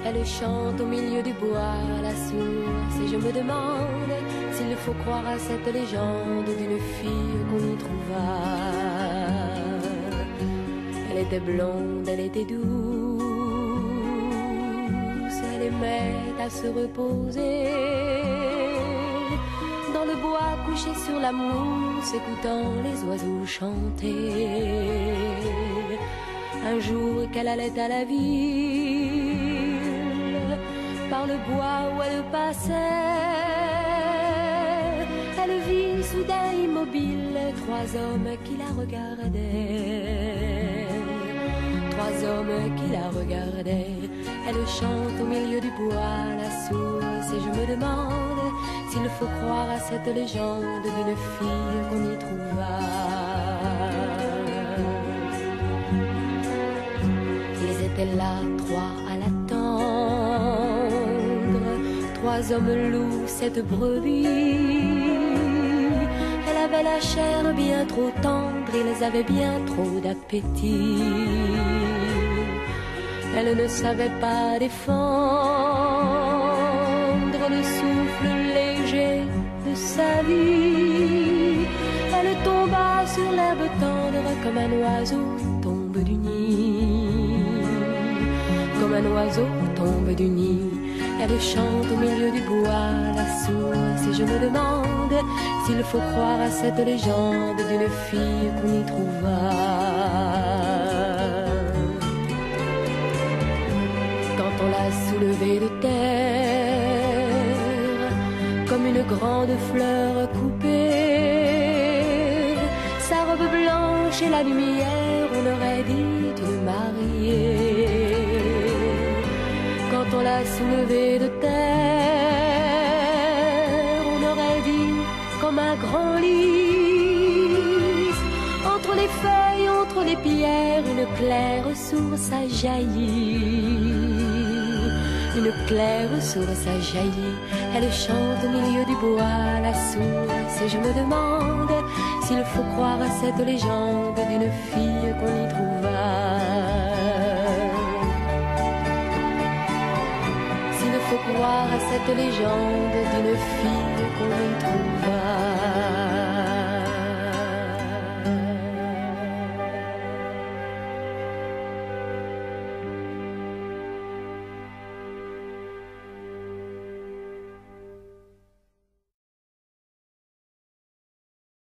Elle chante au milieu du bois, la source, et je me demande s'il faut croire à cette légende d'une fille qu'on y trouva. Elle était blonde, elle était douce, elle aimait à se reposer dans le bois couché sur la mousse, écoutant les oiseaux chanter. Un jour qu'elle allait à la ville, par le bois où elle passait, elle vit soudain immobile trois hommes qui la regardaient. Trois hommes qui la regardaient. Elle chante au milieu du bois, la source, et je me demande s'il faut croire à cette légende d'une fille qu'on y trouva. Ils étaient là, trois à l'attendre, trois hommes loups, cette brebis. Elle avait la chair bien trop tendre, ils avaient bien trop d'appétit. Elle ne savait pas défendre le souffle léger de sa vie. Elle tomba sur l'herbe tendre comme un oiseau tombe du nid. Comme un oiseau tombe du nid. Elle chante au milieu du bois, la source, et je me demande s'il faut croire à cette légende d'une fille qu'on y trouva. Quand on l'a soulevée de terre, comme une grande fleur coupée, sa robe blanche et la lumière, on aurait dit une mariée. Quand on l'a soulevée de terre, on aurait dit comme un grand lys. Entre les feuilles, entre les pierres, une claire source a jailli. Une claire source a jailli. Elle chante au milieu du bois, la source, et je me demande s'il faut croire à cette légende d'une fille qu'on y trouva. S'il faut croire à cette légende d'une fille qu'on y trouva.